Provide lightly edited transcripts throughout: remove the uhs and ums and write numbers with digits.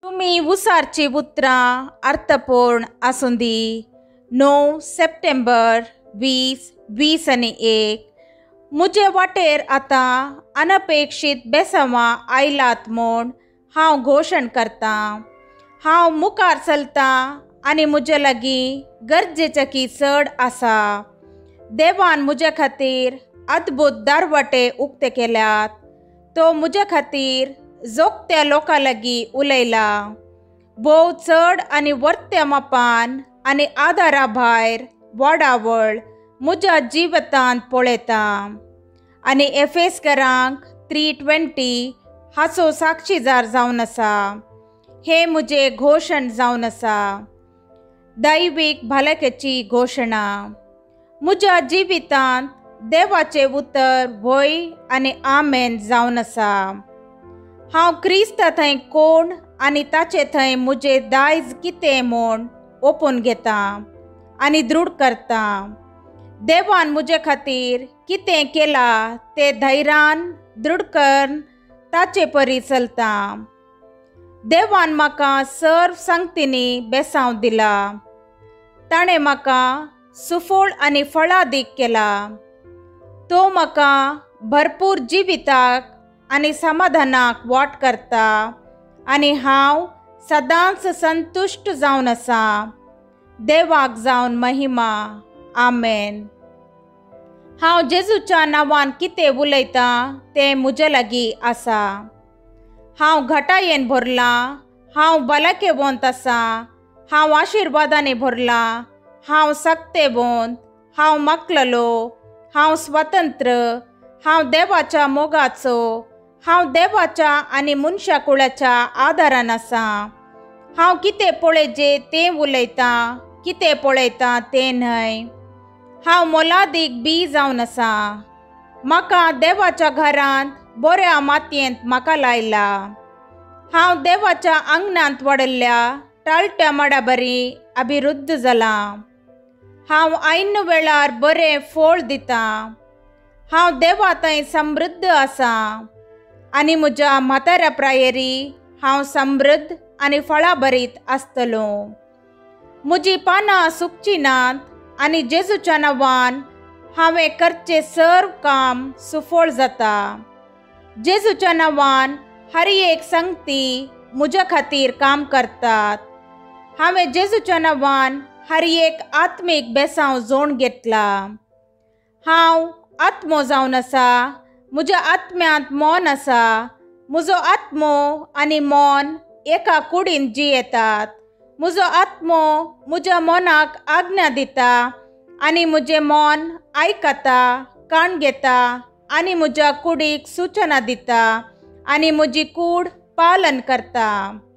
तुम्ही उसारची उतरां अर्थपूर्ण आसुंदी 9 सप्टेंबर 2021 मुजे वाटेर आतां अनपेक्षीत बेसांवां आयलात म्हूण हांव घोशण करतां। हांव मुखार चलतां आनी मुजे लागीं गरजेचे की चड आसा। देवान मुजे खातीर अद्भुत दारवटे उक्ते केल्यात। तो मुजे खातीर जोगत्या लोकां लागीं उलयला। भोव चड आनी वर्त्या मापान आनी आदारा भायर वडावळ म्हज्या जिवितांत पळयतां आनी एफेसकारांक 3:20 हाचो साक्षीदार जावन आसा। हे म्हजे घोशण जावन आसा। दैवीक भलायकेची घोशणा। म्हज्या जिवितांत देवाचें उतर व्हय आनी आमेन जावन आसा। हांव क्रिस्त थंय कोण आनी ताचे थंय म्हजें दायज कितें म्हूण ओपून घेतां आनी दृढ करतां। देवान म्हजे खातीर कितें केलां तें धैर्यान दृढ करून ताचे परी चलतां। देवान म्हाका सर्व संगतींनी बेसांव दिला। ताणें म्हाका सुफळ आनी फळादीक केला। तो म्हाका भरपूर जिविताक आनी समाधानाक वाट करता आनी हांव सदांच संतुश्ट जावन आसा। देवाक जावन महिमा। आमेन। हांव जेजूच्या नांवान कितें उलयतां तें म्हजे लागीं आसा। हांव घटायेन भरलां। हांव भलायकेवंत आसा। हांव आशिर्वादांनी भरलां। हांव सक्तेवंत। हांव मागलेलो। हांव स्वतंत्र। हांव देवाच्या मोगाचो। हांव देवाच्या आनी मनशा कुळाच्या आदारान आसा। हांव कितें पळयजें तें उलयतां, कितें पळयतां तें न्हय। हांव मोलादीक बी जावन आसा। म्हाका देवाच्या घरांत बऱ्या मातयेंत म्हाका लायला। हांव देवाच्या आंगणांत वाडयल्ल्या टाळट्या माडा बरी अभिवृद्ध जालां। हांव ऐन वेळार बरें फळ दितां। हांव देवा थंय समृद्ध आसा आनी म्हज्या म्हाताऱ्या प्रायेरी हांव समृद्ध आनी फळां भरीत आसतलो। म्हजीं पानां सुकची नात आनी जेजूच्या नांवान हांवें करचें सर्व काम सुफळ जाता। जेजूच्या नांवान हर एक संगती म्हज्या खातीर काम करतात। हांवें जेजूच्या नांवान हर एक आत्मीक बेसांव जोड घेतला। हांव आत्मो जावन आसा। म्हज्या आत्म्यांत मन आसा। म्हजो आत्मो आनी मन एका कुडीन जियेतात। म्हजो आत्मो म्हज्या मनाक आज्ञा दिता आनी म्हजें मन आयकता, कान घेता आनी म्हज्या कुडीक सूचना दिता आनी म्हजी कूड पालन करता।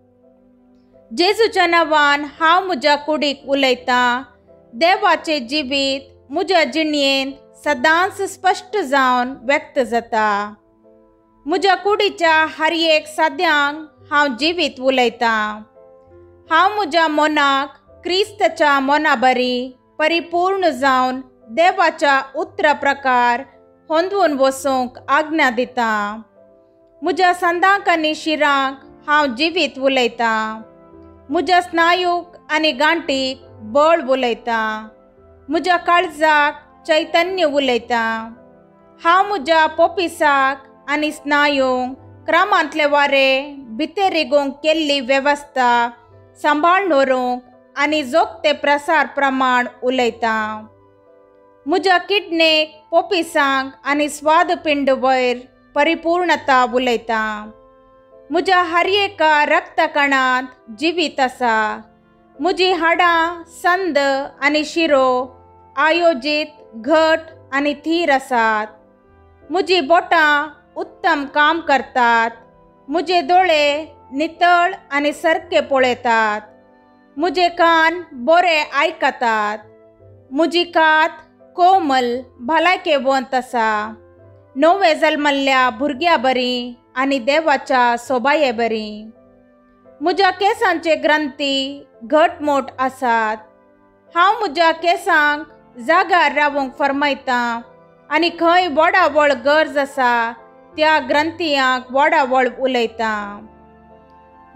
जेजूच्या नांवान हांव म्हज्या कुडीक उलयतां। देवाचें जिवीत म्हज्या जिणयेंत सदांच स्पश्ट जावन व्यक्त जाता। म्हज्या कुडीच्या हर एक साद्यांक हांव जिवीत उलयतां। हांव म्हज्या मनाक क्रिस्ताच्या मना बरी परिपूर्ण जावन देवाच्या उतरा प्रकार होंदवून वचूंक आज्ञा दितां। म्हज्या संदांक आनी शिरांक हांव जिवीत उलयतां। म्हज्या स्नायूक आनी गांठीक बळ उलयतां। म्हज्या काळजाक चैतन्य उलयतां। हांव म्हज्या पोपिसाक आनी स्नायूंक क्रमांतले वारे भितर रिगूंक केल्ली वेवस्था सांबाळून व्हरूंक आनी जोगते प्रसार प्रमाण उलयतां। म्हज्या किडणेक पोपिसांक आनी स्वादपिंड वयर परिपूर्णता उलयतां। म्हज्या हर एका रक्तकणांत जिवीत आसा। म्हजीं हाडां संद आनी शिरो आयोजीत घट आनी थीर आसात। म्हजीं बोटां उत्तम काम करतात। म्हजे दोळे नितळ आनी सारके पळयतात। म्हजे कान बरे आयकतात। म्हजी कात कोमल भलायकेवंत आसा। नवे जल्मल्ल्या भुरग्या बरी आनी देवाच्या सोबाये बरी। म्हज्या केसांचे ग्रंथी घटमोट आसात। हांव म्हज्या केसांक जाग्यार रावूंक फर्मायतां आनी खंय वडावळ गरज आसा त्या ग्रंथियांक वडावळ उलयतां।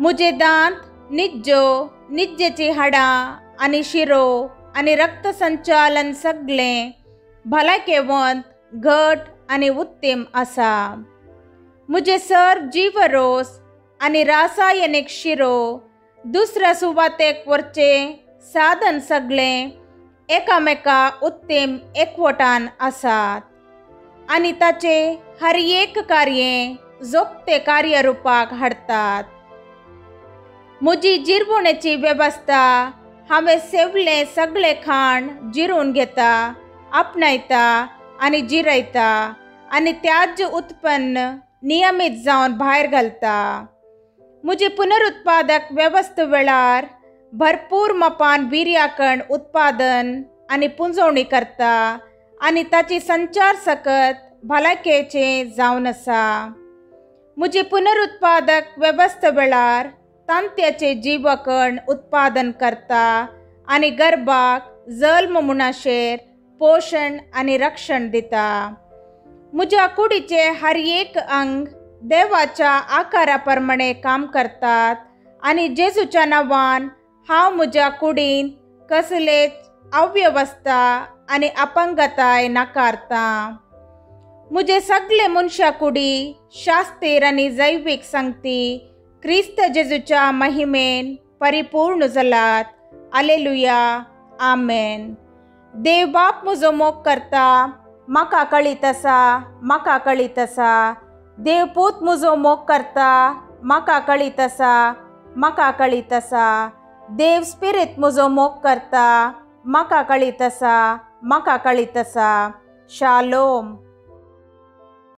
मुझे दांत, निज्जो, निज्जेची हाडां आनी शिरो आनी रक्त संचालन सगळें भलायकेवंत, घट आनी उत्तम आसा. मुझे सर जीवरोस आनी रासायनिक शिरो दुसऱ्या सुवातेक व्हरचे साधन सगळें एकामेका उत्तम एकवटान आसात आनी ताचे हर एक कार्ये जोगते कार्यरुपाक हाडटात. म्हजी जिरवणेची वेवस्था हांवें सेवलें सगळें खाण जिरून घेता, आपणायता आनी जिरयता आनी त्याज्य उत्पन्न नियमीत जावन भायर घालता. म्हजी पुनरुत्पादक वेवस्थे वेळार भरपूर मापान बिर्याकण उत्पादन आनी पुंजवणी करता आनी ताची संचार सकत भलायकेचें जावन आसा. म्हजी पुनरुत्पादक वेवस्थे वेळार तांत्याचे जीवकण उत्पादन करता आनी गर्भाक जल्म मुणाशेर पोषण आनी रक्षण दिता. म्हज्या कुडीचे हर एक अंग देवाच्या आकारा प्रमाणे काम करतात आनी जेजूच्या नांवान हांव म्हज्या कुडीन कसलेच अव्यवस्था आनी अपंगताय नाकारता. म्हजे सगळे मनशा कुडी शास्तीर आनी जैवीक संगती क्रिस्त जेजूच्या महिमेन परिपूर्ण जालात. हालेलुया, आमेन. देव बाप म्हजो मोग करता, म्हाका कळीत आसा, म्हाका कळीत आसा. देव पूत म्हजो मोग करता, म्हाका कळीत आसा, म्हाका कळीत आसा. देव स्पिरीत म्हजो मोग करता, म्हाका कळीत आसा, म्हाका कळीत आसा. शालोम.